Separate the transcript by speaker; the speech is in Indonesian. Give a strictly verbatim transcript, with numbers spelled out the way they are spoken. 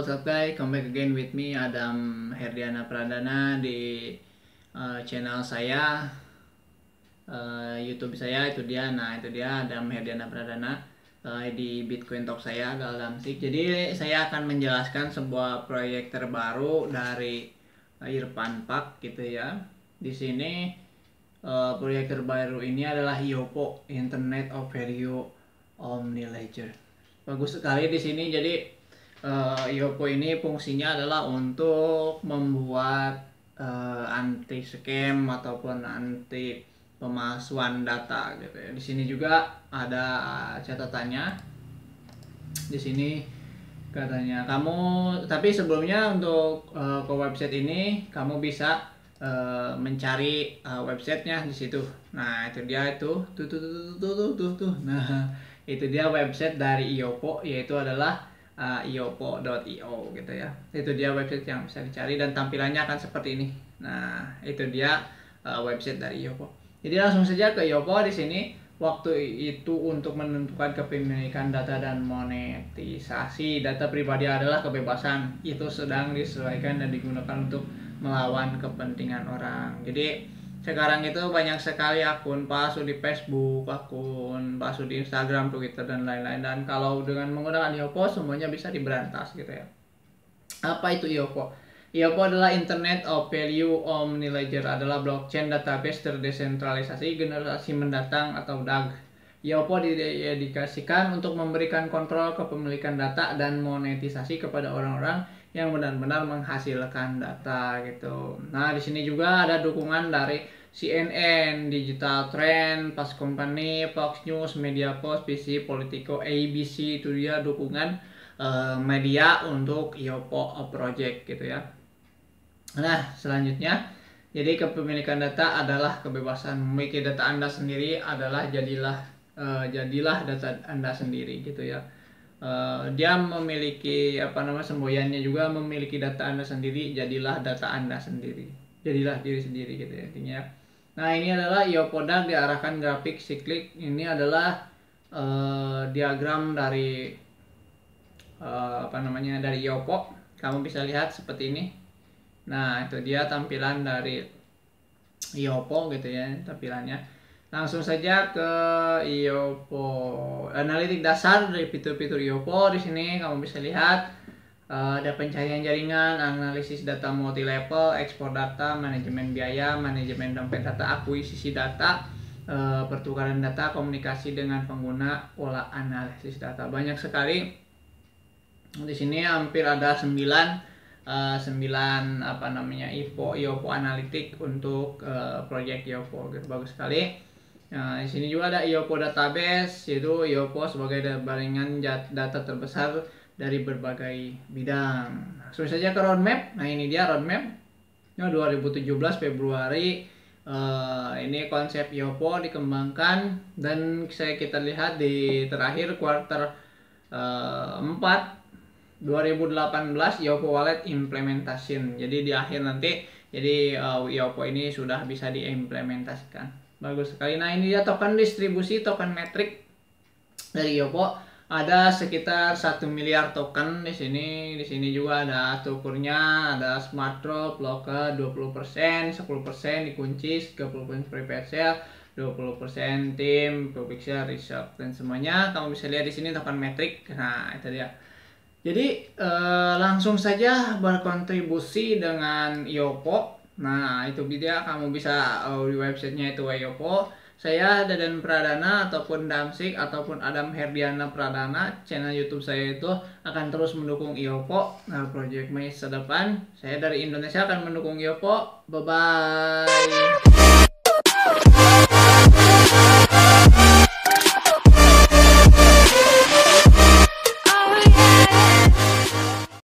Speaker 1: what's up guys, come back again with me Adam Herdiana Pradana di uh, channel saya, uh, YouTube saya. Itu dia, nah itu dia Adam Herdiana Pradana uh, di Bitcoin Talk saya, Galdamsik. Jadi saya akan menjelaskan sebuah proyek terbaru dari uh, Irfan Pak gitu ya. Di sini uh, proyek terbaru ini adalah I O P O, Internet of Value Omniledger. Bagus sekali di sini. Jadi uh, I O P O ini fungsinya adalah untuk membuat uh, anti scam ataupun anti pemalsuan data gitu ya. Di sini juga ada catatannya. Di sini katanya kamu, tapi sebelumnya untuk uh, ke website ini kamu bisa uh, mencari uh, websitenya di situ. Nah itu dia, itu tuh tuh tuh tuh tuh tuh tuh. Nah itu dia website dari I O P O, yaitu adalah uh, i o p o dot i o gitu ya. Itu dia website yang bisa dicari dan tampilannya akan seperti ini. Nah itu dia uh, website dari I O P O. Jadi langsung saja ke I O P O. Di sini waktu itu untuk menentukan kepemilikan data dan monetisasi data pribadi adalah kebebasan. Itu sedang disesuaikan dan digunakan untuk melawan kepentingan orang. Jadi sekarang itu banyak sekali akun palsu di Facebook, akun palsu di Instagram, Twitter, dan lain-lain. Dan kalau dengan menggunakan I O P O semuanya bisa diberantas gitu ya. Apa itu I O P O? I O P O adalah Internet of Value Omniledger, adalah blockchain database terdesentralisasi generasi mendatang atau D A G. I O P O didedikasikan untuk memberikan kontrol kepemilikan data dan monetisasi kepada orang-orang yang benar-benar menghasilkan data gitu. Nah di sini juga ada dukungan dari C N N, Digital Trend, Fast Company, Fox News, Media Post, B C, Politico, A B C. Itu dia dukungan uh, media untuk I O P O project gitu ya. Nah selanjutnya, jadi kepemilikan data adalah kebebasan. Memiliki data Anda sendiri adalah jadilah uh, jadilah data Anda sendiri gitu ya. Uh, dia memiliki apa namanya semboyannya juga, memiliki data Anda sendiri, jadilah data Anda sendiri, jadilah diri sendiri gitu ya intinya. Nah ini adalah I O P O D A G diarahkan grafik siklik. Ini adalah uh, diagram dari uh, apa namanya dari I O P O. Kamu bisa lihat seperti ini. Nah itu dia tampilan dari I O P O gitu ya tampilannya. Langsung saja ke I O P O, analitik dasar dari fitur-fitur I O P O. Di sini kamu bisa lihat uh, ada pencarian jaringan, analisis data multi level, ekspor data, manajemen biaya, manajemen dompet data, akuisisi data, uh, pertukaran data, komunikasi dengan pengguna, pola analisis data. Banyak sekali. Di sini hampir ada sembilan uh, sembilan apa namanya I O P O analitik untuk uh, project I O P O gitu. Bagus sekali. Nah, di sini juga ada I O P O database, yaitu I O P O sebagai jaringan data terbesar dari berbagai bidang. Langsung saja ke roadmap. Nah, ini dia roadmap. Nah, dua ribu tujuh belas Februari uh, ini konsep I O P O dikembangkan, dan saya kita lihat di terakhir kuartal uh, empat dua ribu delapan belas I O P O Wallet Implementation. Jadi di akhir nanti, jadi uh, I O P O ini sudah bisa diimplementasikan. Bagus sekali. Nah ini dia token distribusi, token metrik dari I O P O. Ada sekitar satu miliar token di sini. Di sini juga ada strukturnya, ada smart drop, locker dua puluh persen, sepuluh persen dikunci, tiga puluh persen private sale, dua puluh persen tim, public share, research, dan semuanya kamu bisa lihat di sini token metrik. Nah itu dia. Jadi eh, langsung saja berkontribusi dengan I O P O. Nah itu dia, kamu bisa uh, di websitenya itu I O P O. Saya Dadan Pradana ataupun Damsik ataupun Adam Herdiana Pradana, channel YouTube saya itu akan terus mendukung I O P O. Nah, project masa depan saya dari Indonesia akan mendukung I O P O. Bye bye.